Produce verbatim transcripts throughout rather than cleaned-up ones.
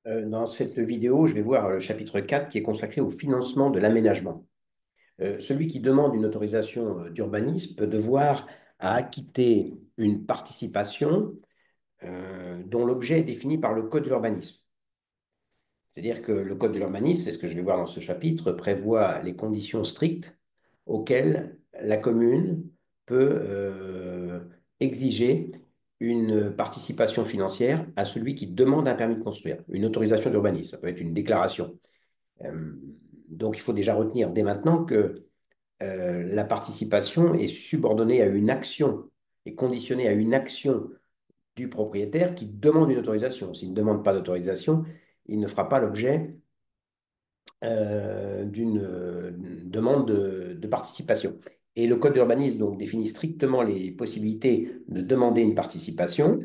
Euh, Dans cette vidéo, je vais voir le chapitre quatre qui est consacré au financement de l'aménagement. Euh, celui qui demande une autorisation euh, d'urbanisme peut devoir à acquitter une participation euh, dont l'objet est défini par le Code de l'urbanisme. C'est-à-dire que le Code de l'urbanisme, c'est ce que je vais voir dans ce chapitre, prévoit les conditions strictes auxquelles la commune peut euh, exiger une participation financière à celui qui demande un permis de construire, une autorisation d'urbanisme. Ça peut être une déclaration. Euh, donc, il faut déjà retenir dès maintenant que euh, la participation est subordonnée à une action, est conditionnée à une action du propriétaire qui demande une autorisation. S'il ne demande pas d'autorisation, il ne fera pas l'objet euh, d'une euh, demande de, de participation. Et le Code de l'urbanisme donc, définit strictement les possibilités de demander une participation.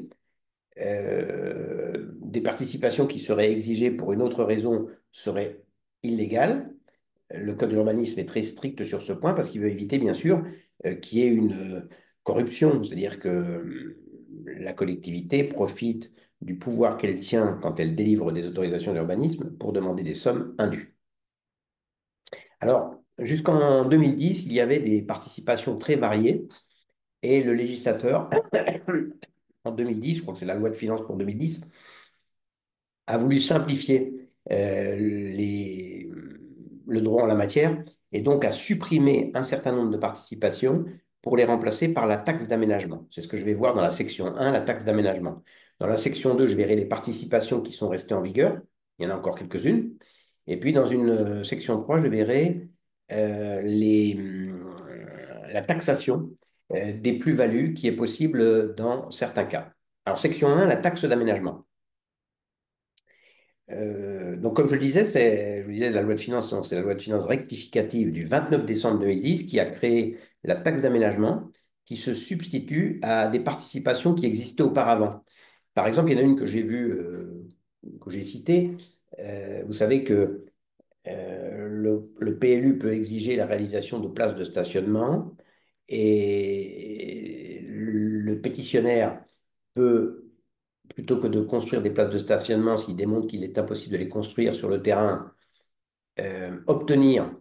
Euh, des participations qui seraient exigées pour une autre raison seraient illégales. Le Code de l'urbanisme est très strict sur ce point parce qu'il veut éviter, bien sûr, euh, qu'il y ait une euh, corruption, c'est-à-dire que euh, la collectivité profite du pouvoir qu'elle tient quand elle délivre des autorisations d'urbanisme pour demander des sommes indues. Alors, jusqu'en deux mille dix, il y avait des participations très variées et le législateur, en deux mille dix, je crois que c'est la loi de finances pour deux mille dix, a voulu simplifier euh, les, le droit en la matière et donc a supprimé un certain nombre de participations pour les remplacer par la taxe d'aménagement. C'est ce que je vais voir dans la section un, la taxe d'aménagement. Dans la section deux, je verrai les participations qui sont restées en vigueur. Il y en a encore quelques-unes. Et puis dans une euh, section trois, je verrai euh, les, euh, la taxation euh, des plus-values qui est possible dans certains cas. Alors section un, la taxe d'aménagement. Euh, donc, comme je le disais, c'est, je vous disais, la loi de finances, c'est la loi de finances rectificative du vingt-neuf décembre deux mille dix qui a créé la taxe d'aménagement qui se substitue à des participations qui existaient auparavant. Par exemple, il y en a une que j'ai vue, euh, que j'ai citée. Euh, vous savez que euh, le, le P L U peut exiger la réalisation de places de stationnement et le pétitionnaire peut, plutôt que de construire des places de stationnement, s'il démontre qu'il est impossible de les construire sur le terrain, euh, obtenir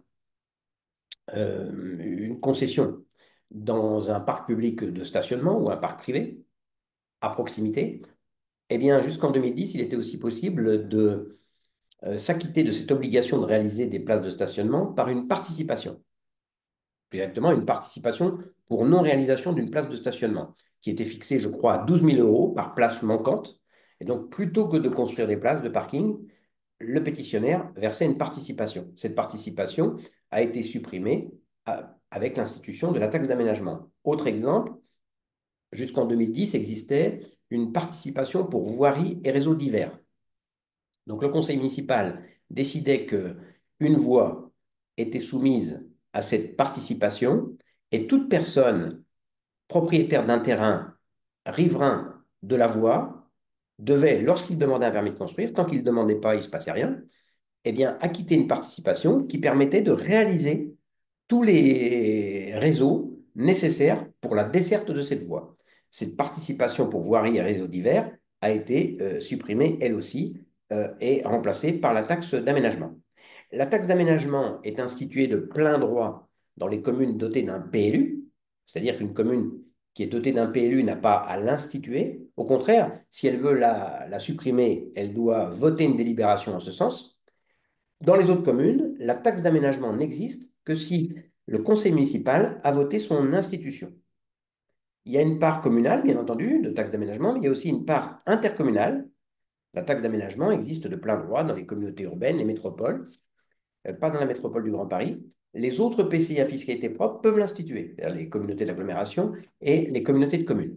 euh, une concession dans un parc public de stationnement ou un parc privé à proximité. Eh bien, jusqu'en deux mille dix, il était aussi possible de euh, s'acquitter de cette obligation de réaliser des places de stationnement par une participation. Plus exactement, une participation pour non-réalisation d'une place de stationnement, qui était fixée, je crois, à douze mille euros par place manquante. Et donc, plutôt que de construire des places de parking, le pétitionnaire versait une participation. Cette participation a été supprimée à- avec l'institution de la taxe d'aménagement. Autre exemple, jusqu'en deux mille dix existait une participation pour voirie et réseaux divers. Donc le conseil municipal décidait que une voie était soumise à cette participation et toute personne propriétaire d'un terrain riverain de la voie devait, lorsqu'il demandait un permis de construire, tant qu'il ne demandait pas, il ne se passait rien, eh bien, acquitter une participation qui permettait de réaliser tous les réseaux nécessaires pour la desserte de cette voie. Cette participation pour voirie et réseaux divers a été euh, supprimée, elle aussi, euh, et remplacée par la taxe d'aménagement. La taxe d'aménagement est instituée de plein droit dans les communes dotées d'un P L U, c'est-à-dire qu'une commune qui est dotée d'un P L U n'a pas à l'instituer. Au contraire, si elle veut la, la supprimer, elle doit voter une délibération en ce sens. Dans les autres communes, la taxe d'aménagement n'existe que si le conseil municipal a voté son institution. Il y a une part communale, bien entendu, de taxe d'aménagement, mais il y a aussi une part intercommunale. La taxe d'aménagement existe de plein droit dans les communautés urbaines, les métropoles, euh, pas dans la métropole du Grand Paris. Les autres P C I à fiscalité propre peuvent l'instituer, c'est-à-dire les communautés d'agglomération et les communautés de communes.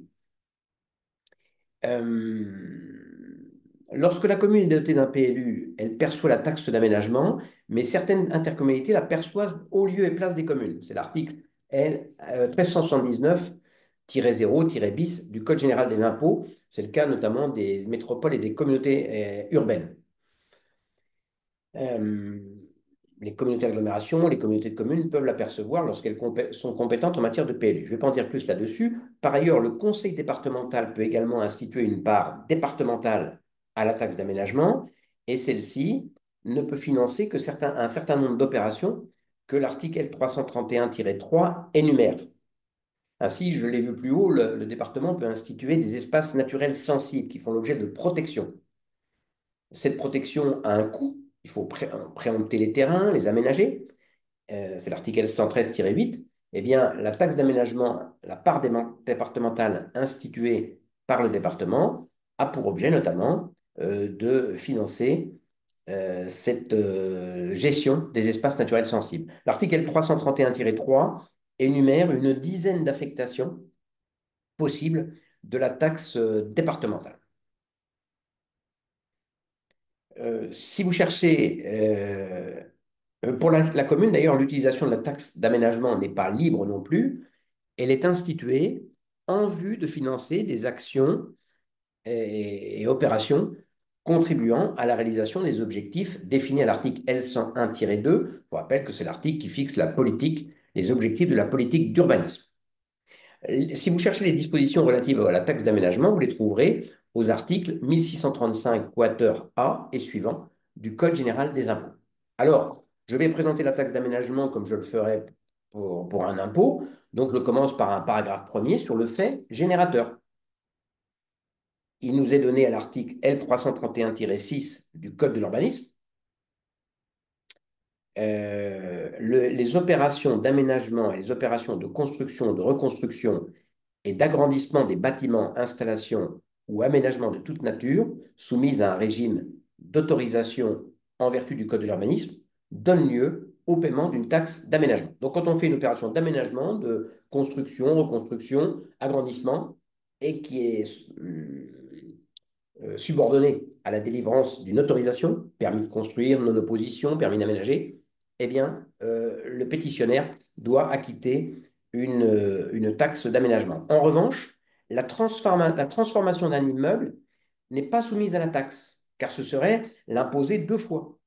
Euh, lorsque la commune est dotée d'un P L U, elle perçoit la taxe d'aménagement, mais certaines intercommunalités la perçoivent au lieu et place des communes. C'est l'article L euh, mille trois cent soixante-dix-neuf zéro bis du Code général des impôts. C'est le cas notamment des métropoles et des communautés euh, urbaines. Euh, les communautés d'agglomération, les communautés de communes peuvent l'apercevoir lorsqu'elles compé sont compétentes en matière de P L U. Je ne vais pas en dire plus là-dessus. Par ailleurs, le conseil départemental peut également instituer une part départementale à la taxe d'aménagement et celle-ci ne peut financer que certains, un certain nombre d'opérations que l'article L trois cent trente et un tiret trois énumère. Ainsi, je l'ai vu plus haut, le, le département peut instituer des espaces naturels sensibles qui font l'objet de protection. Cette protection a un coût, il faut pré préempter les terrains, les aménager, euh, c'est l'article L cent treize tiret huit, eh bien, la taxe d'aménagement, la part départementale instituée par le département a pour objet notamment euh, de financer euh, cette euh, gestion des espaces naturels sensibles. L'article L trois cent trente et un tiret trois énumère une dizaine d'affectations possibles de la taxe euh, départementale. Euh, si vous cherchez, euh, pour la, la commune d'ailleurs, l'utilisation de la taxe d'aménagement n'est pas libre non plus, elle est instituée en vue de financer des actions et, et opérations contribuant à la réalisation des objectifs définis à l'article L cent un tiret deux. Je vous rappelle que c'est l'article qui fixe la politique, les objectifs de la politique d'urbanisme. Si vous cherchez les dispositions relatives à la taxe d'aménagement, vous les trouverez aux articles mille six cent trente-cinq quater A et suivants du Code général des impôts. Alors, je vais présenter la taxe d'aménagement comme je le ferais pour, pour un impôt. Donc, je commence par un paragraphe premier sur le fait générateur. Il nous est donné à l'article L trois cent trente et un tiret six du Code de l'urbanisme euh, le, les opérations d'aménagement et les opérations de construction, de reconstruction et d'agrandissement des bâtiments, installations ou aménagements de toute nature soumises à un régime d'autorisation en vertu du Code de l'urbanisme donnent lieu au paiement d'une taxe d'aménagement. Donc, quand on fait une opération d'aménagement, de construction, reconstruction, agrandissement, et qui est euh, subordonnée à la délivrance d'une autorisation, permis de construire, non-opposition, permis d'aménager, eh bien, euh, le pétitionnaire doit acquitter une, euh, une taxe d'aménagement. En revanche, la, transforma la transformation d'un immeuble n'est pas soumise à la taxe, car ce serait l'imposer deux fois.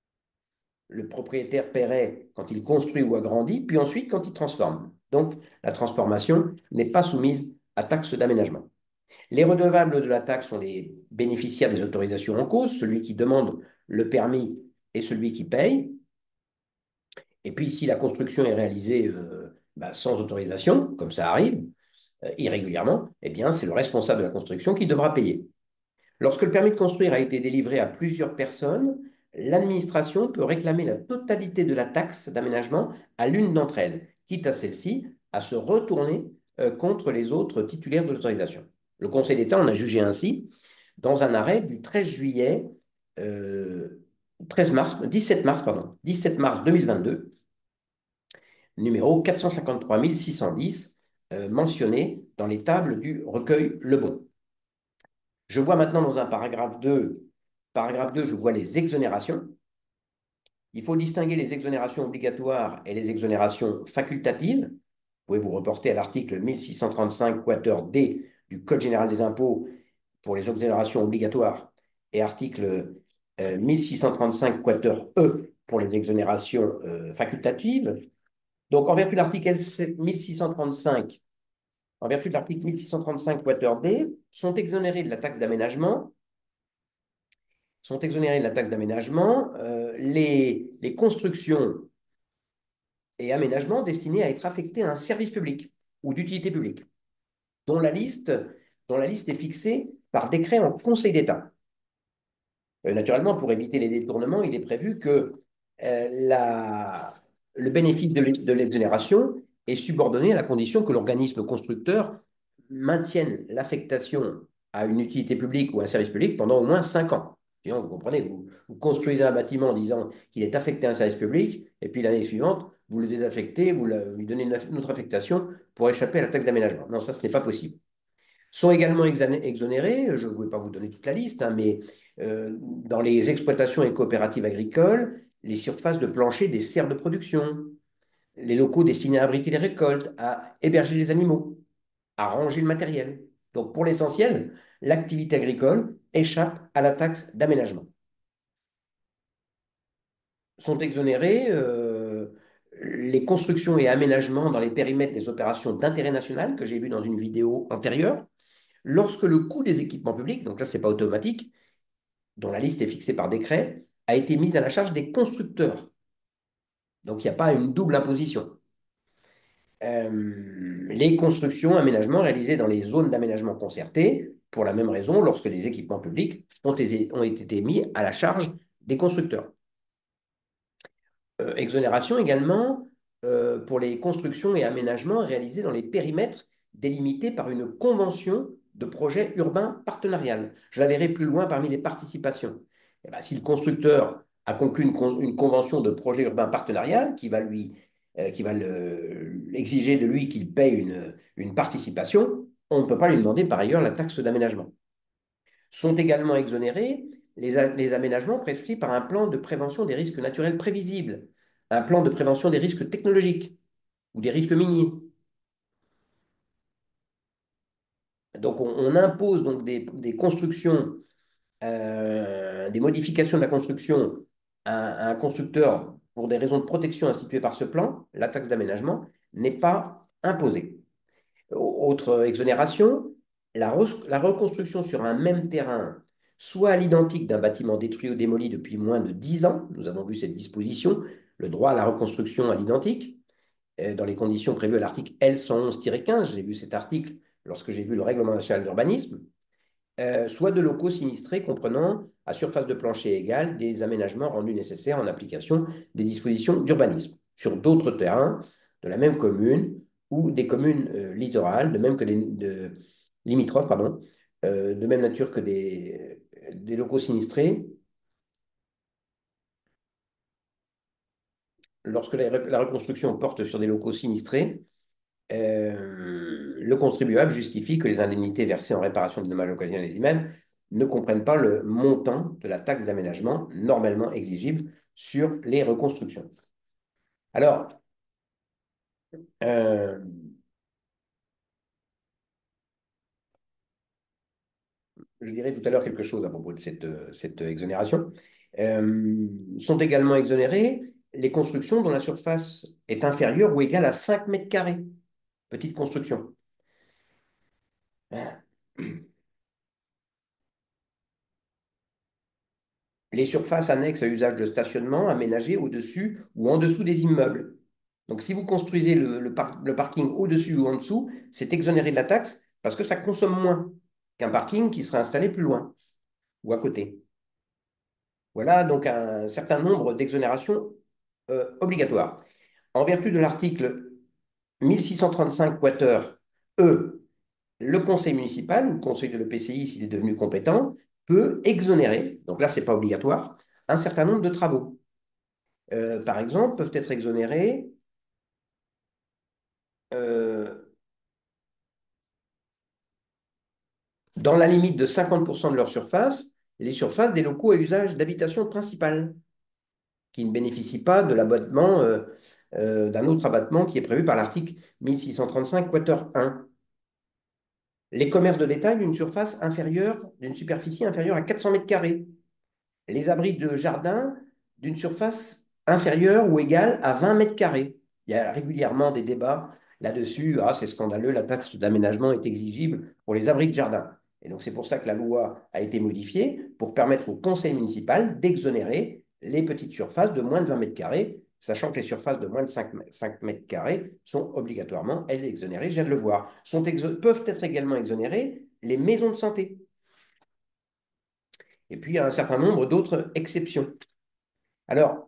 Le propriétaire paierait quand il construit ou agrandit, puis ensuite quand il transforme. Donc, la transformation n'est pas soumise à taxe d'aménagement. Les redevables de la taxe sont les bénéficiaires des autorisations en cause, celui qui demande le permis et celui qui paye. Et puis, si la construction est réalisée euh, bah, sans autorisation, comme ça arrive euh, irrégulièrement, eh bien, c'est le responsable de la construction qui devra payer. Lorsque le permis de construire a été délivré à plusieurs personnes, l'administration peut réclamer la totalité de la taxe d'aménagement à l'une d'entre elles, quitte à celle-ci à se retourner euh, contre les autres titulaires de l'autorisation. Le Conseil d'État en a jugé ainsi dans un arrêt du treize juillet, euh, treize mars, dix-sept mars, pardon, dix-sept mars deux mille vingt-deux, numéro quatre cent cinquante-trois mille six cent dix, euh, mentionné dans les tables du recueil Lebon. Je vois maintenant dans un paragraphe deux, paragraphe deux, je vois les exonérations. Il faut distinguer les exonérations obligatoires et les exonérations facultatives. Vous pouvez vous reporter à l'article mille six cent trente-cinq quater D du Code général des impôts pour les exonérations obligatoires et article euh, mille six cent trente-cinq quater E pour les exonérations euh, facultatives. Donc, en vertu de l'article mille six cent trente-cinq, en vertu de l'article mille six cent trente-cinq quater D, sont exonérés de la taxe d'aménagement sont exonérés de la taxe d'aménagement euh, les, les constructions et aménagements destinés à être affectés à un service public ou d'utilité publique, dont la liste, dont la liste est fixée par décret en Conseil d'État. Euh, naturellement, pour éviter les détournements, il est prévu que euh, la, le bénéfice de l'exonération est subordonné à la condition que l'organisme constructeur maintienne l'affectation à une utilité publique ou un service public pendant au moins cinq ans. Sinon, vous comprenez, vous, vous construisez un bâtiment en disant qu'il est affecté à un service public, et puis l'année suivante, vous le désaffectez, vous la, lui donnez une, une autre affectation pour échapper à la taxe d'aménagement. Non, ça, ce n'est pas possible. Sont également exonérés, je ne vais pas vous donner toute la liste, hein, mais euh, dans les exploitations et coopératives agricoles, les surfaces de plancher des serres de production, les locaux destinés à abriter les récoltes, à héberger les animaux, à ranger le matériel. Donc, pour l'essentiel, l'activité agricole échappe à la taxe d'aménagement. Sont exonérés euh, les constructions et aménagements dans les périmètres des opérations d'intérêt national que j'ai vu dans une vidéo antérieure, lorsque le coût des équipements publics, donc là, ce n'est pas automatique, dont la liste est fixée par décret, a été mise à la charge des constructeurs. Donc, il n'y a pas une double imposition. Euh, les constructions, aménagements réalisés dans les zones d'aménagement concerté, pour la même raison, lorsque les équipements publics ont été, ont été mis à la charge des constructeurs. Euh, exonération également euh, pour les constructions et aménagements réalisés dans les périmètres délimités par une convention de projet urbain partenarial. Je la verrai plus loin parmi les participations. Eh ben, si le constructeur a conclu une, con une, convention de projet urbain partenarial qui va lui euh, qui va le, exiger de lui qu'il paye une, une participation, on ne peut pas lui demander par ailleurs la taxe d'aménagement. Sont également exonérés les, les aménagements prescrits par un plan de prévention des risques naturels prévisibles, un plan de prévention des risques technologiques ou des risques miniers. Donc, on, on impose donc des, des constructions, euh, des modifications de la construction à, à un constructeur pour des raisons de protection instituées par ce plan. La taxe d'aménagement n'est pas imposée. Autre exonération, la, la reconstruction sur un même terrain, soit à l'identique d'un bâtiment détruit ou démoli depuis moins de dix ans, nous avons vu cette disposition, le droit à la reconstruction à l'identique, euh, dans les conditions prévues à l'article L cent onze tiret quinze, j'ai vu cet article lorsque j'ai vu le règlement national d'urbanisme, euh, soit de locaux sinistrés comprenant à surface de plancher égale des aménagements rendus nécessaires en application des dispositions d'urbanisme sur d'autres terrains de la même commune ou des communes euh, littorales, de même que des de, limitrophes, pardon, euh, de même nature que des, des locaux sinistrés. Lorsque la, la reconstruction porte sur des locaux sinistrés, euh, le contribuable justifie que les indemnités versées en réparation des dommages occasionnels des immeubles ne comprennent pas le montant de la taxe d'aménagement normalement exigible sur les reconstructions. Alors, euh, je dirais tout à l'heure quelque chose à propos de cette, cette exonération. Euh, sont également exonérées les constructions dont la surface est inférieure ou égale à cinq mètres carrés. Petite construction. Les surfaces annexes à usage de stationnement aménagées au-dessus ou en dessous des immeubles. Donc, si vous construisez le, le, par le parking au-dessus ou en dessous, c'est exonéré de la taxe parce que ça consomme moins qu'un parking qui serait installé plus loin ou à côté. Voilà donc un certain nombre d'exonérations euh, obligatoires. En vertu de l'article mille six cent trente-cinq quater E, le conseil municipal ou le conseil de l'E P C I, s'il est devenu compétent, peut exonérer, donc là, ce n'est pas obligatoire, un certain nombre de travaux. Euh, par exemple, peuvent être exonérés euh, dans la limite de cinquante pour cent de leur surface, les surfaces des locaux à usage d'habitation principale, qui ne bénéficient pas de l'abattement, euh, euh, d'un autre abattement qui est prévu par l'article mille six cent trente-cinq quater un. Les commerces de détail d'une surface inférieure, d'une superficie inférieure à quatre cents mètres carrés. Les abris de jardin d'une surface inférieure ou égale à vingt mètres carrés. Il y a régulièrement des débats là-dessus. Ah, c'est scandaleux, la taxe d'aménagement est exigible pour les abris de jardin. Et donc, c'est pour ça que la loi a été modifiée pour permettre au conseil municipal d'exonérer les petites surfaces de moins de vingt mètres carrés, sachant que les surfaces de moins de cinq mètres carrés sont obligatoirement, elles, exonérées, je viens de le voir. Sont peuvent être également exonérées les maisons de santé. Et puis, il y a un certain nombre d'autres exceptions. Alors,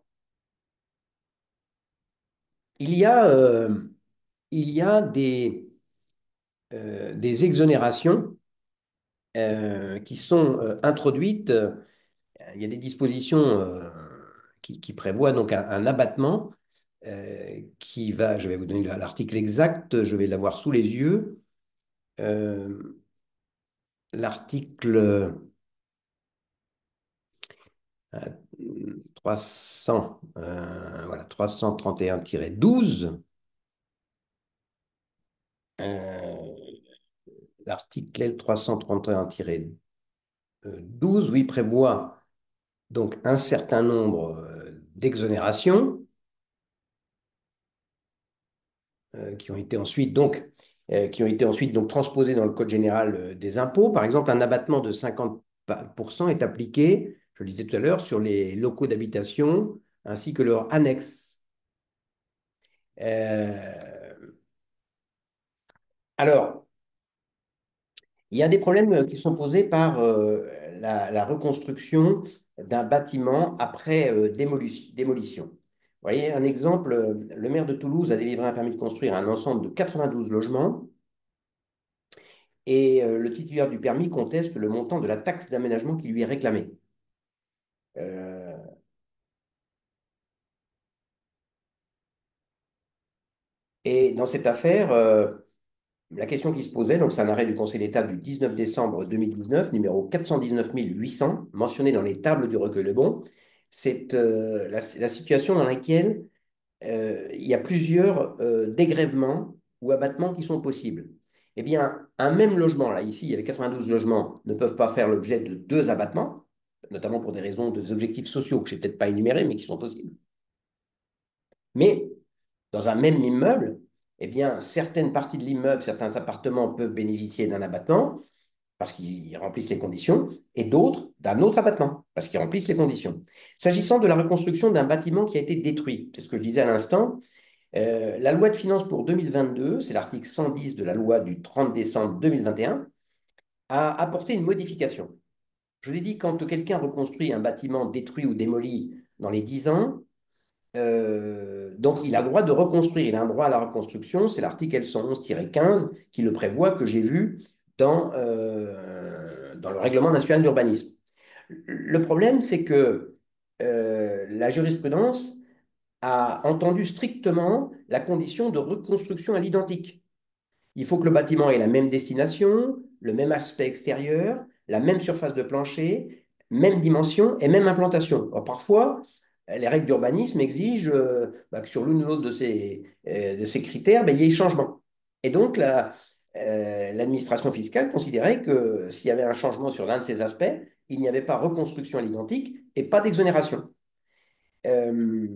il y a, euh, il y a des, euh, des exonérations euh, qui sont euh, introduites. Euh, il y a des dispositions euh, qui, qui prévoient donc un, un abattement euh, qui va, je vais vous donner l'article exact, je vais l'avoir sous les yeux. Euh, L'article euh, trois cents, euh, voilà, trois cent trente et un tiret douze. Euh, L'article L trois cent trente et un tiret douze, oui, prévoit donc un certain nombre euh, d'exonérations euh, qui ont été ensuite donc euh, qui ont été ensuite donc transposées dans le Code général euh, des impôts. Par exemple, un abattement de cinquante pour cent est appliqué, je le disais tout à l'heure, sur les locaux d'habitation ainsi que leurs annexes. Euh, alors, il y a des problèmes euh, qui sont posés par euh, la, la reconstruction d'un bâtiment après euh, démolition. démolition. Vous voyez, un exemple, euh, le maire de Toulouse a délivré un permis de construire un ensemble de quatre-vingt-douze logements et euh, le titulaire du permis conteste le montant de la taxe d'aménagement qui lui est réclamée. Euh, et dans cette affaire, euh, la question qui se posait, donc c'est un arrêt du Conseil d'État du dix-neuf décembre deux mille dix-neuf, numéro quatre cent dix-neuf mille huit cents, mentionné dans les tables du recueil Lebon, c'est euh, la, la situation dans laquelle euh, il y a plusieurs euh, dégrèvements ou abattements qui sont possibles. Eh bien, un même logement, là, ici, il y avait quatre-vingt-douze logements, ne peuvent pas faire l'objet de deux abattements, notamment pour des raisons, des objectifs sociaux que je n'ai peut-être pas énumérés, mais qui sont possibles. Mais dans un même immeuble, eh bien, certaines parties de l'immeuble, certains appartements peuvent bénéficier d'un abattement parce qu'ils remplissent les conditions, et d'autres d'un autre abattement parce qu'ils remplissent les conditions. S'agissant de la reconstruction d'un bâtiment qui a été détruit, c'est ce que je disais à l'instant, euh, la loi de finances pour deux mille vingt-deux, c'est l'article cent dix de la loi du trente décembre deux mille vingt et un, a apporté une modification. Je vous ai dit, quand quelqu'un reconstruit un bâtiment détruit ou démoli dans les dix ans, euh, donc, il a le droit de reconstruire. Il a un droit à la reconstruction. C'est l'article L cent onze quinze qui le prévoit, que j'ai vu dans, euh, dans le règlement national d'urbanisme. Le problème, c'est que euh, la jurisprudence a entendu strictement la condition de reconstruction à l'identique. Il faut que le bâtiment ait la même destination, le même aspect extérieur, la même surface de plancher, même dimension et même implantation. Alors, parfois, les règles d'urbanisme exigent euh, bah, que sur l'une ou l'autre de ces, euh, de ces critères, bah, il y ait changement. Et donc, la, euh, l'administration fiscale considérait que s'il y avait un changement sur l'un de ces aspects, il n'y avait pas reconstruction à l'identique et pas d'exonération. Euh,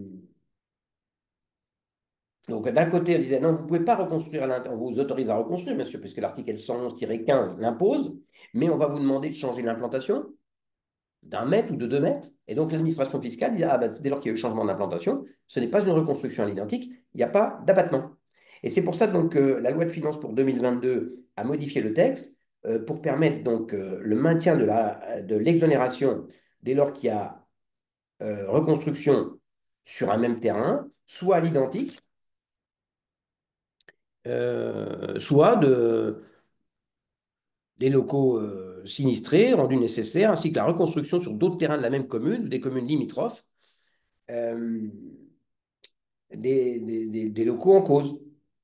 donc, d'un côté, elle disait, non, vous ne pouvez pas reconstruire à l'intérieur, on vous autorise à reconstruire, bien sûr, puisque l'article cent onze quinze l'impose, mais on va vous demander de changer l'implantation d'un mètre ou de deux mètres. Et donc, l'administration fiscale dit, ah, ben, dès lors qu'il y a eu changement d'implantation, ce n'est pas une reconstruction à l'identique, il n'y a pas d'abattement. Et c'est pour ça donc, que la loi de finances pour deux mille vingt-deux a modifié le texte euh, pour permettre donc, euh, le maintien de, la, de l'exonération dès lors qu'il y a euh, reconstruction sur un même terrain, soit à l'identique, euh, soit de, des locaux euh, sinistrés, rendus nécessaires, ainsi que la reconstruction sur d'autres terrains de la même commune ou des communes limitrophes, euh, des, des, des, des locaux en cause.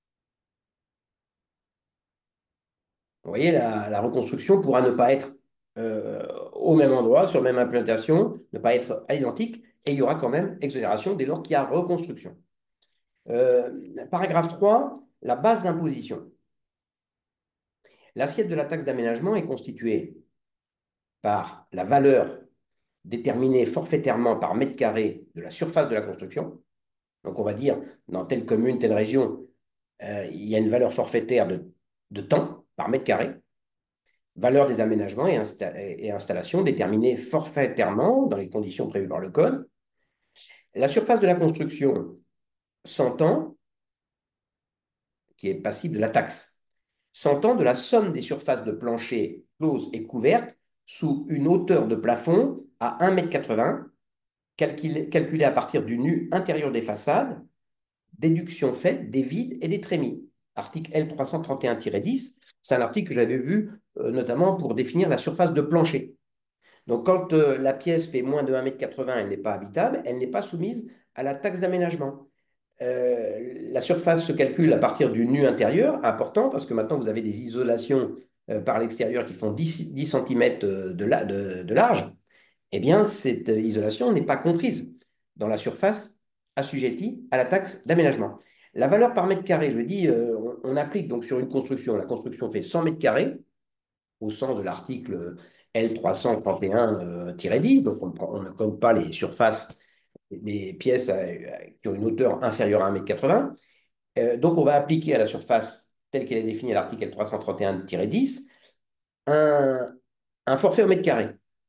Vous voyez, la, la reconstruction pourra ne pas être euh, au même endroit, sur la même implantation, ne pas être identique, et il y aura quand même exonération dès lors qu'il y a reconstruction. Euh, paragraphe trois, la base d'imposition. L'assiette de la taxe d'aménagement est constituée par la valeur déterminée forfaitairement par mètre carré de la surface de la construction. Donc, on va dire, dans telle commune, telle région, euh, il y a une valeur forfaitaire de, de temps par mètre carré. Valeur des aménagements et, insta et installations déterminée forfaitairement dans les conditions prévues par le code. La surface de la construction s'entend, qui est passible de la taxe, s'entend de la somme des surfaces de plancher closes et couvertes sous une hauteur de plafond à un mètre quatre-vingts, calculée à partir du nu intérieur des façades, déduction faite des vides et des trémies. Article L trois cent trente et un tiret dix, c'est un article que j'avais vu euh, notamment pour définir la surface de plancher. Donc, quand euh, la pièce fait moins de un mètre quatre-vingts, elle n'est pas habitable, elle n'est pas soumise à la taxe d'aménagement. Euh, la surface se calcule à partir du nu intérieur, important, parce que maintenant, vous avez des isolations euh, par l'extérieur qui font dix, dix centimètres de, la, de, de large. Eh bien, cette isolation n'est pas comprise dans la surface assujettie à la taxe d'aménagement. La valeur par mètre carré, je dis, euh, on, on applique donc sur une construction, la construction fait cent mètres carrés, au sens de l'article L trois cent trente et un dix, donc on, on, ne compte pas les surfaces des pièces qui ont une hauteur inférieure à un mètre quatre-vingts. Euh, donc on va appliquer à la surface telle qu'elle est définie à l'article L trois cent trente et un dix un, un forfait au mètre carré.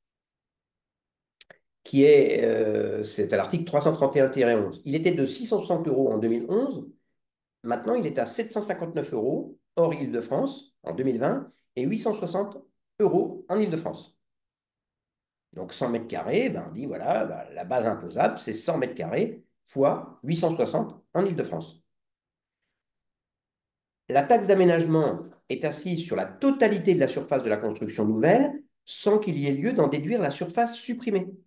qui est, euh, c'est à l'article trois cent trente et un onze. Il était de six cent soixante euros en deux mille onze. Maintenant, il est à sept cent cinquante-neuf euros hors Île-de-France en deux mille vingt et huit cent soixante euros en Île-de-France. Donc cent mètres carrés, ben, on dit voilà, ben, la base imposable, c'est cent mètres carrés fois huit cent soixante en Île-de-France. La taxe d'aménagement est assise sur la totalité de la surface de la construction nouvelle sans qu'il y ait lieu d'en déduire la surface supprimée. Vous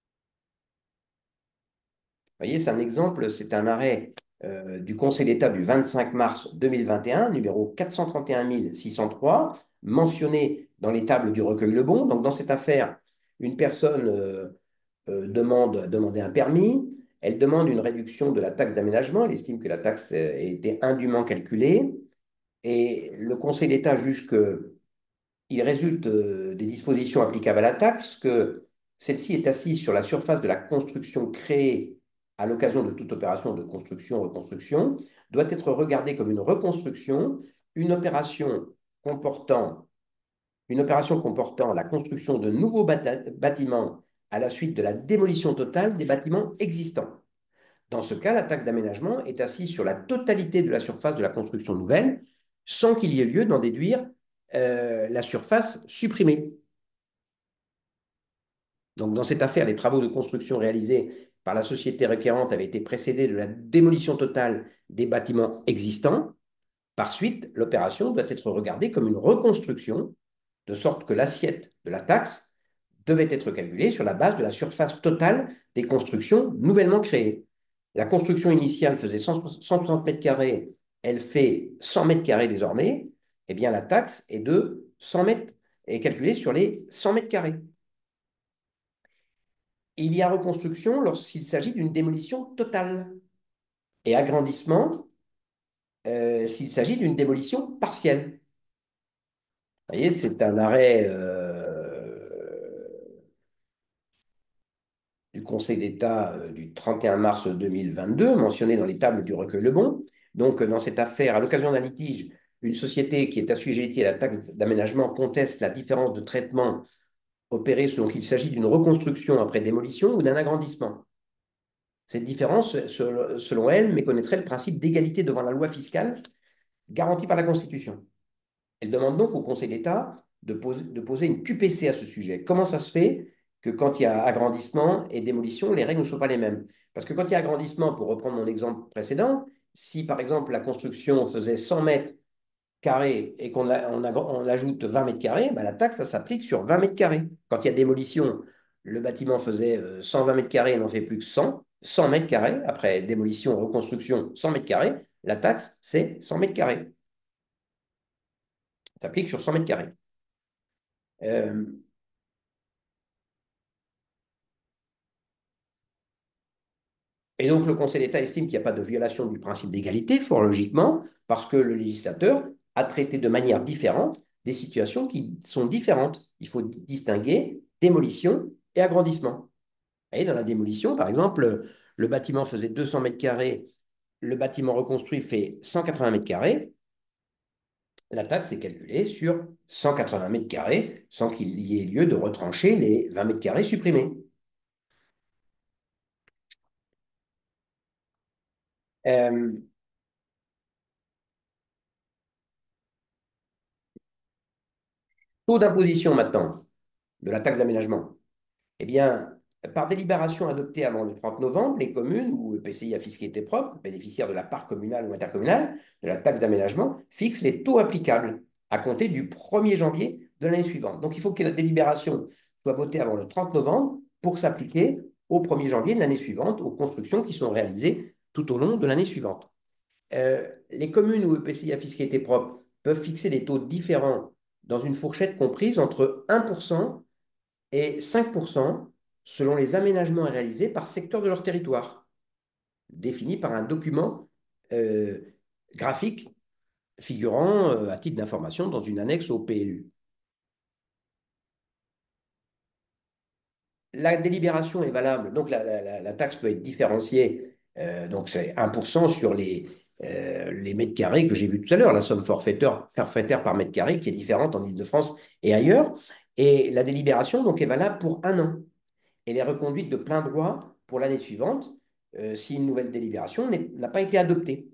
voyez, c'est un exemple, c'est un arrêt euh, du Conseil d'État du vingt-cinq mars deux mille vingt et un, numéro quatre cent trente et un six cent trois, mentionné dans les tables du recueil Lebon. Donc, dans cette affaire, une personne euh, euh, demande demander un permis, elle demande une réduction de la taxe d'aménagement, elle estime que la taxe a été indûment calculée, et le Conseil d'État juge que il résulte euh, des dispositions applicables à la taxe que celle-ci est assise sur la surface de la construction créée à l'occasion de toute opération de construction, reconstruction, doit être regardée comme une reconstruction, une opération comportant, une opération comportant la construction de nouveaux bâtiments à la suite de la démolition totale des bâtiments existants. Dans ce cas, la taxe d'aménagement est assise sur la totalité de la surface de la construction nouvelle, sans qu'il y ait lieu d'en déduire euh, la surface supprimée. Donc, dans cette affaire, les travaux de construction réalisés par la société requérante avaient été précédés de la démolition totale des bâtiments existants. Par suite, l'opération doit être regardée comme une reconstruction, de sorte que l'assiette de la taxe devait être calculée sur la base de la surface totale des constructions nouvellement créées. La construction initiale faisait cent soixante mètres carrés, elle fait cent mètres carrés désormais, eh bien la taxe est de cent mètres, est calculée sur les cent mètres carrés. Il y a reconstruction lorsqu'il s'agit d'une démolition totale et agrandissement euh, s'il s'agit d'une démolition partielle. Vous voyez, c'est un arrêt euh, du Conseil d'État euh, du trente et un mars deux mille vingt-deux, mentionné dans les tables du recueil Lebon. Donc, dans cette affaire, à l'occasion d'un litige, une société qui est assujettie à la taxe d'aménagement conteste la différence de traitement opérée selon qu'il s'agit d'une reconstruction après démolition ou d'un agrandissement. Cette différence, selon elle, méconnaîtrait le principe d'égalité devant la loi fiscale garanti par la Constitution. Elle demande donc au Conseil d'État de poser, de poser une Q P C à ce sujet. Comment ça se fait que quand il y a agrandissement et démolition, les règles ne sont pas les mêmes? Parce que quand il y a agrandissement, pour reprendre mon exemple précédent, si par exemple la construction faisait cent mètres carrés et qu'on on on ajoute vingt mètres carrés, ben, la taxe, ça s'applique sur vingt mètres carrés. Quand il y a démolition, le bâtiment faisait cent vingt mètres carrés, il n'en fait plus que cent, cent mètres carrés. Après démolition, reconstruction, cent mètres carrés, la taxe, c'est cent mètres carrés. Ça s'applique sur cent mètres carrés. Euh, Et donc, le Conseil d'État estime qu'il n'y a pas de violation du principe d'égalité, fort logiquement, parce que le législateur a traité de manière différente des situations qui sont différentes. Il faut distinguer démolition et agrandissement. Et dans la démolition, par exemple, le bâtiment faisait deux cents mètres carrés, le bâtiment reconstruit fait cent quatre-vingts mètres carrés, la taxe est calculée sur cent quatre-vingts mètres carrés sans qu'il y ait lieu de retrancher les vingt mètres carrés supprimés. Euh, Taux d'imposition maintenant de la taxe d'aménagement. Eh bien, par délibération adoptée avant le trente novembre, les communes ou E P C I à fiscalité propre, bénéficiaires de la part communale ou intercommunale de la taxe d'aménagement, fixent les taux applicables à compter du premier janvier de l'année suivante. Donc, il faut que la délibération soit votée avant le trente novembre pour s'appliquer au premier janvier de l'année suivante aux constructions qui sont réalisées tout au long de l'année suivante. Euh, les communes ou E P C I à fiscalité propre peuvent fixer des taux différents dans une fourchette comprise entre un pour cent et cinq pour cent selon les aménagements réalisés par secteur de leur territoire, définis par un document euh, graphique figurant euh, à titre d'information dans une annexe au P L U. La délibération est valable, donc la, la, la taxe peut être différenciée, euh, donc c'est un pour cent sur les, euh, les mètres carrés que j'ai vu tout à l'heure, la somme forfaitaire, forfaitaire par mètre carré qui est différente en Île-de-France et ailleurs. Et la délibération donc, est valable pour un an. Elle est reconduite de plein droit pour l'année suivante euh, si une nouvelle délibération n'a pas été adoptée.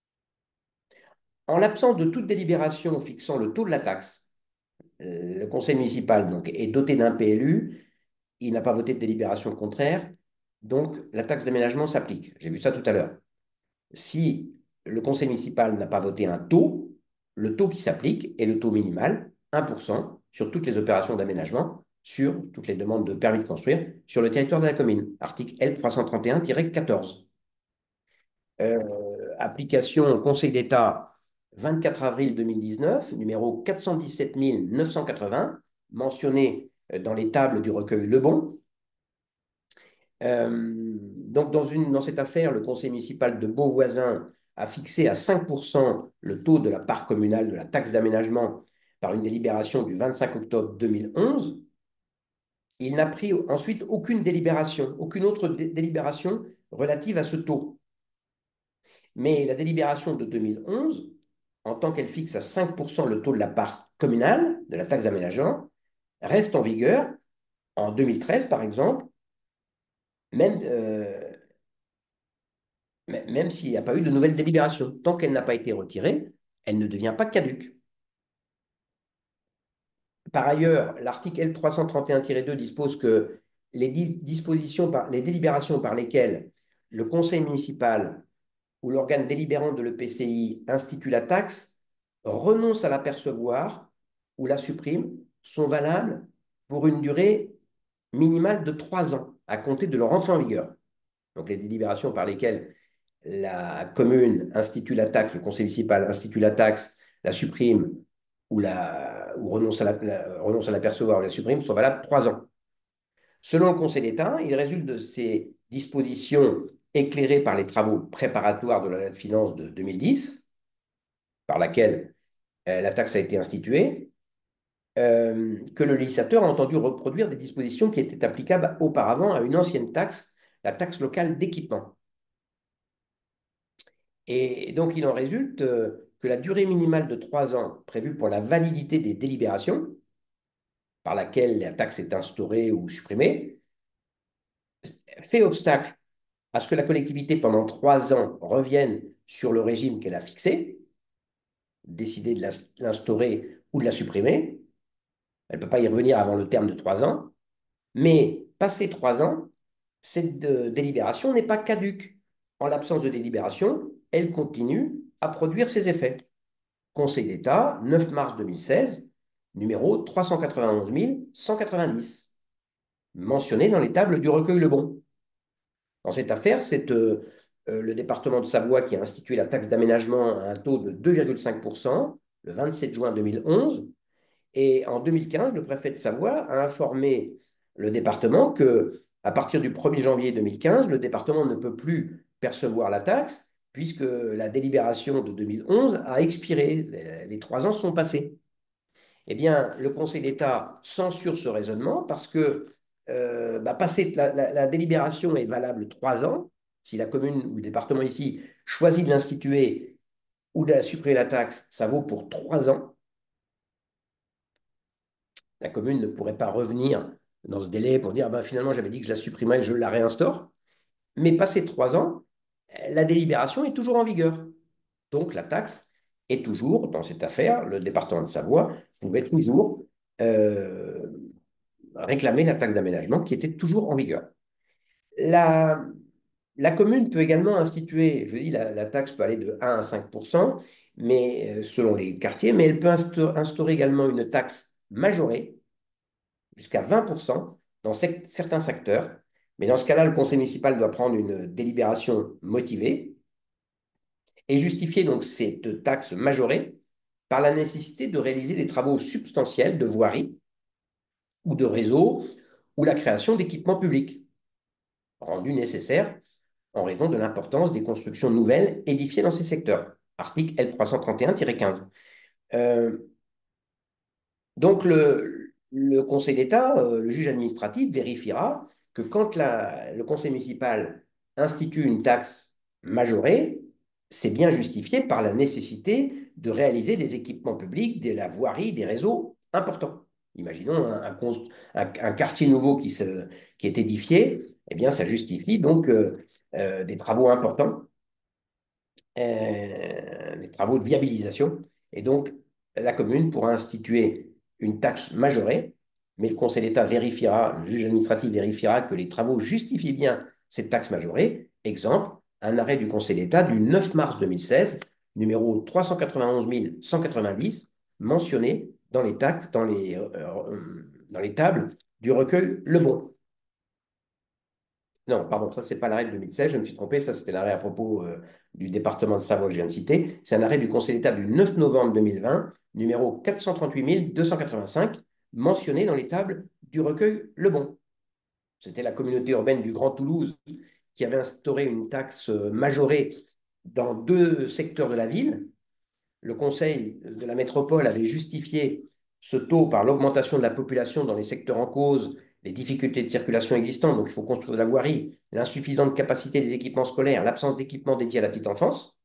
En l'absence de toute délibération fixant le taux de la taxe, euh, le conseil municipal donc, est doté d'un P L U, il n'a pas voté de délibération contraire, donc la taxe d'aménagement s'applique. J'ai vu ça tout à l'heure. Si le conseil municipal n'a pas voté un taux, le taux qui s'applique est le taux minimal, un pour cent, sur toutes les opérations d'aménagement, sur toutes les demandes de permis de construire, sur le territoire de la commune. Article L trois cent trente et un tiret quatorze. Euh, application au Conseil d'État vingt-quatre avril deux mille dix-neuf, numéro quatre cent dix-sept mille neuf cent quatre-vingts, mentionné dans les tables du recueil Lebon. Euh, donc, dans, une, dans cette affaire, le conseil municipal de Beauvoisin a fixé à cinq pour cent le taux de la part communale de la taxe d'aménagement par une délibération du vingt-cinq octobre deux mille onze. Il n'a pris ensuite aucune délibération, aucune autre dé délibération relative à ce taux. Mais la délibération de deux mille onze, en tant qu'elle fixe à cinq pour cent le taux de la part communale de la taxe d'aménagement, reste en vigueur en deux mille treize, par exemple, même, euh, même s'il n'y a pas eu de nouvelle délibération. Tant qu'elle n'a pas été retirée, elle ne devient pas caduque. Par ailleurs, l'article L trois cent trente et un tiret deux dispose que les, dispositions par, les délibérations par lesquelles le conseil municipal ou l'organe délibérant de l'E P C I institue la taxe renonce à la percevoir ou la supprime sont valables pour une durée minimale de trois ans à compter de leur entrée en vigueur. Donc les délibérations par lesquelles la commune institue la taxe, le conseil municipal institue la taxe, la supprime ou, la, ou renonce, à la, la, renonce à la percevoir ou la supprime sont valables trois ans. Selon le Conseil d'État, il résulte de ces dispositions éclairées par les travaux préparatoires de la loi de finances de deux mille dix, par laquelle euh, la taxe a été instituée, euh, que le législateur a entendu reproduire des dispositions qui étaient applicables auparavant à une ancienne taxe, la taxe locale d'équipement. Et donc, il en résulte euh, que la durée minimale de trois ans prévue pour la validité des délibérations, par laquelle la taxe est instaurée ou supprimée, fait obstacle à ce que la collectivité, pendant trois ans, revienne sur le régime qu'elle a fixé, décider de l'instaurer ou de la supprimer. Elle ne peut pas y revenir avant le terme de trois ans. Mais, passé trois ans, cette euh, délibération n'est pas caduque. En l'absence de délibération, elle continue à produire ses effets. Conseil d'État, neuf mars deux mille seize, numéro trois cent quatre-vingt-onze mille cent quatre-vingt-dix, mentionné dans les tables du recueil Lebon. Dans cette affaire, c'est euh, euh, le département de Savoie qui a institué la taxe d'aménagement à un taux de deux virgule cinq pour cent le vingt-sept juin deux mille onze. Et en deux mille quinze, le préfet de Savoie a informé le département que, à partir du premier janvier deux mille quinze, le département ne peut plus percevoir la taxe puisque la délibération de deux mille onze a expiré. Les trois ans sont passés. Eh bien, le Conseil d'État censure ce raisonnement parce que euh, bah, passer, la, la, la, délibération est valable trois ans. Si la commune ou le département ici choisit de l'instituer ou de supprimer la taxe, ça vaut pour trois ans. La commune ne pourrait pas revenir dans ce délai pour dire bah, finalement j'avais dit que je la supprimerais, je la réinstaure. Mais passé trois ans, la délibération est toujours en vigueur. Donc la taxe est toujours, dans cette affaire, le département de Savoie pouvait toujours euh, réclamer la taxe d'aménagement qui était toujours en vigueur. La, la commune peut également instituer, je dis, la, la taxe peut aller de un à cinq pour cent, mais, euh, selon les quartiers, mais elle peut instaurer, instaurer également une taxe majorée jusqu'à vingt pour cent dans certains secteurs. Mais dans ce cas-là, le conseil municipal doit prendre une délibération motivée et justifier donc cette taxe majorée par la nécessité de réaliser des travaux substantiels de voirie ou de réseau ou la création d'équipements publics rendus nécessaires en raison de l'importance des constructions nouvelles édifiées dans ces secteurs. Article L trois cent trente et un tiret quinze. Euh, donc, le, le Conseil d'État, euh, le juge administratif, vérifiera que quand la, le conseil municipal institue une taxe majorée, c'est bien justifié par la nécessité de réaliser des équipements publics, de la voirie, des réseaux importants. Imaginons un, un, un, un quartier nouveau qui, se, qui est édifié, eh bien, ça justifie donc euh, euh, des travaux importants, euh, des travaux de viabilisation. Et donc, la commune pourra instituer une taxe majorée, mais le Conseil d'État vérifiera, le juge administratif vérifiera que les travaux justifient bien cette taxe majorée. Exemple, un arrêt du Conseil d'État du neuf mars deux mille seize, numéro trois cent quatre-vingt-onze mille cent quatre-vingt-dix, mentionné dans les taxes, dans les, euh, euh, dans les tables du recueil Le Bon. Non, pardon, ça, ce n'est pas l'arrêt de deux mille seize, je me suis trompé, ça, c'était l'arrêt à propos euh, du département de Savoie que je viens de citer. C'est un arrêt du Conseil d'État du neuf novembre deux mille vingt, numéro quatre cent trente-huit mille deux cent quatre-vingt-cinq, mentionné dans les tables du recueil Le Bon. C'était la communauté urbaine du Grand Toulouse qui avait instauré une taxe euh, majorée dans deux secteurs de la ville. Le Conseil de la métropole avait justifié ce taux par l'augmentation de la population dans les secteurs en cause, les difficultés de circulation existantes, donc il faut construire de la voirie, l'insuffisante capacité des équipements scolaires, l'absence d'équipements dédiés à la petite enfance.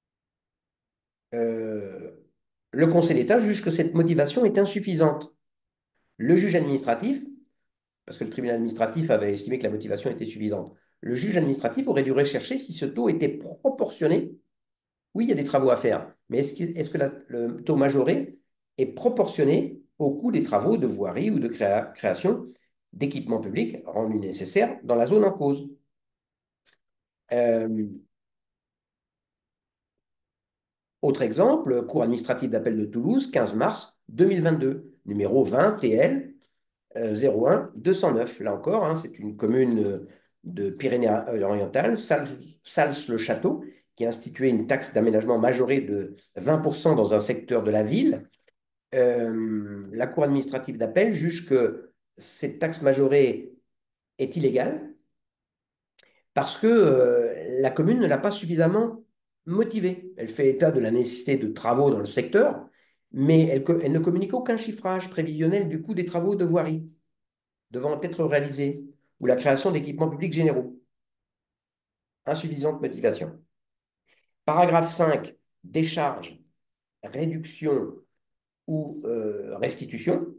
Euh, le Conseil d'État juge que cette motivation est insuffisante. Le juge administratif, parce que le tribunal administratif avait estimé que la motivation était suffisante, le juge administratif aurait dû rechercher si ce taux était proportionné. Oui, il y a des travaux à faire, mais est-ce que, est-ce que la, le taux majoré est proportionné au coût des travaux de voirie ou de créa, création d'équipements publics rendus nécessaires dans la zone en cause? Euh, Autre exemple, Cour administrative d'appel de Toulouse, quinze mars deux mille vingt-deux, numéro vingt T L euh, zéro un deux cent neuf. Là encore, hein, c'est une commune euh, de Pyrénées-Orientales, Sals-le-Château, qui a institué une taxe d'aménagement majorée de vingt pour cent dans un secteur de la ville. Euh, la Cour administrative d'appel juge que cette taxe majorée est illégale parce que euh, la commune ne l'a pas suffisamment motivée. Elle fait état de la nécessité de travaux dans le secteur, mais elle, elle ne communique aucun chiffrage prévisionnel du coût des travaux de voirie devant être réalisés ou la création d'équipements publics généraux. Insuffisante motivation. Paragraphe cinq, décharge, réduction ou euh, restitution.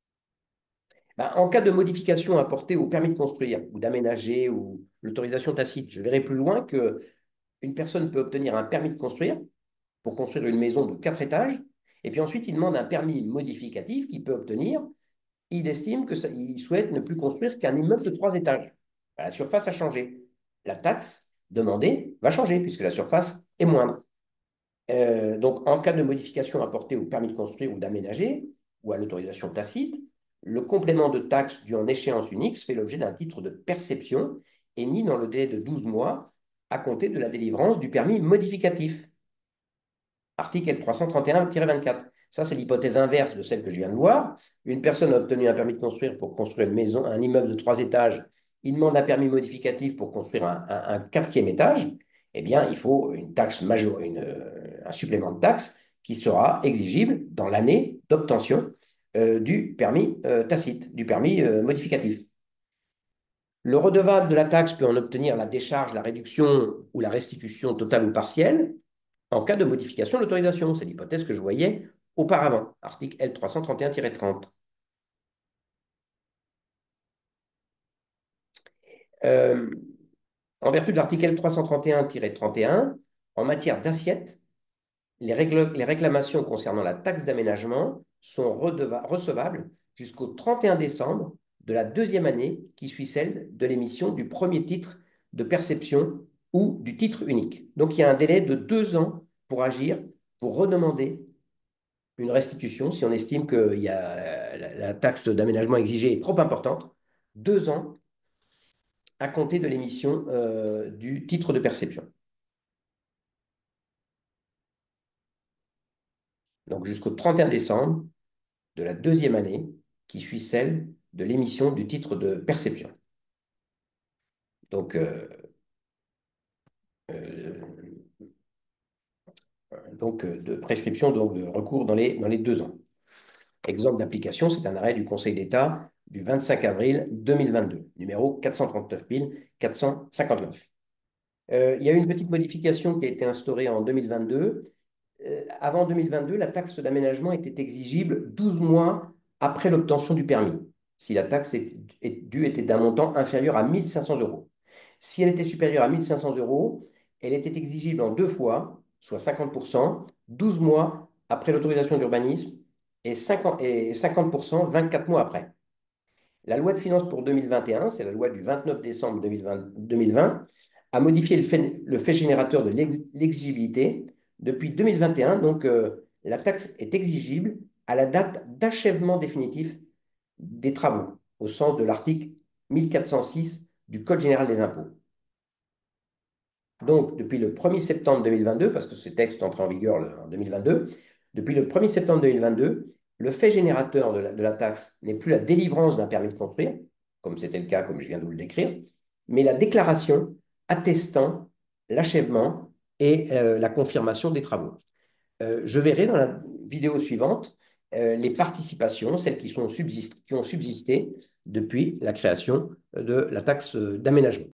Ben, en cas de modification apportée au permis de construire ou d'aménager ou l'autorisation tacite, je verrai plus loin qu'une personne peut obtenir un permis de construire pour construire une maison de quatre étages, et puis ensuite il demande un permis modificatif qu'il peut obtenir. Il estime que ça, il souhaite ne plus construire qu'un immeuble de trois étages. La surface a changé. La taxe demandée va changer puisque la surface est moindre. Euh, donc, en cas de modification apportée au permis de construire ou d'aménager, ou à l'autorisation tacite, le complément de taxe dû en échéance unique fait l'objet d'un titre de perception émis dans le délai de douze mois à compter de la délivrance du permis modificatif. Article L trois cent trente et un vingt-quatre. Ça, c'est l'hypothèse inverse de celle que je viens de voir. Une personne a obtenu un permis de construire pour construire une maison, un immeuble de trois étages. Il demande un permis modificatif pour construire un, un, un quatrième étage. Eh bien, il faut une taxe majeure, une, euh, un supplément de taxe qui sera exigible dans l'année d'obtention euh, du permis euh, tacite, du permis euh, modificatif. Le redevable de la taxe peut en obtenir la décharge, la réduction ou la restitution totale ou partielle en cas de modification de l'autorisation. C'est l'hypothèse que je voyais auparavant, article L trois cent trente et un trente. Euh, en vertu de l'article L trois cent trente et un trente et un, en matière d'assiette, les, les, réclamations concernant la taxe d'aménagement sont recevables jusqu'au trente et un décembre de la deuxième année qui suit celle de l'émission du premier titre de perception ou du titre unique. Donc, il y a un délai de deux ans pour agir, pour redemander une restitution si on estime que y a, la, la taxe d'aménagement exigée est trop importante, deux ans à compter de l'émission euh, du titre de perception. Donc jusqu'au trente et un décembre de la deuxième année qui suit celle de l'émission du titre de perception. Donc, euh, euh, donc de prescription, donc de recours dans les, dans les deux ans. Exemple d'application, c'est un arrêt du Conseil d'État du vingt-cinq avril deux mille vingt-deux, numéro quatre cent trente-neuf mille quatre cent cinquante-neuf. Euh, il y a eu une petite modification qui a été instaurée en deux mille vingt-deux. Euh, avant deux mille vingt-deux, la taxe d'aménagement était exigible douze mois après l'obtention du permis, si la taxe est, est due était d'un montant inférieur à mille cinq cents euros. Si elle était supérieure à mille cinq cents euros, elle était exigible en deux fois, soit cinquante pour cent, douze mois après l'autorisation d'urbanisme et cinquante, et cinquante pour cent vingt-quatre mois après. La loi de finances pour deux mille vingt et un, c'est la loi du vingt-neuf décembre deux mille vingt, deux mille vingt, a modifié le fait, le fait générateur de l'exigibilité. Depuis deux mille vingt et un, donc, euh, la taxe est exigible à la date d'achèvement définitif des travaux, au sens de l'article mille quatre cent six du Code général des impôts. Donc, depuis le premier septembre deux mille vingt-deux, parce que ce texte est entré en vigueur en deux mille vingt-deux, depuis le premier septembre deux mille vingt-deux, le fait générateur de la, de la taxe n'est plus la délivrance d'un permis de construire, comme c'était le cas, comme je viens de vous le décrire, mais la déclaration attestant l'achèvement et euh, la confirmation des travaux. Euh, je verrai dans la vidéo suivante euh, les participations, celles qui, sont subsist qui ont subsisté depuis la création de la taxe d'aménagement.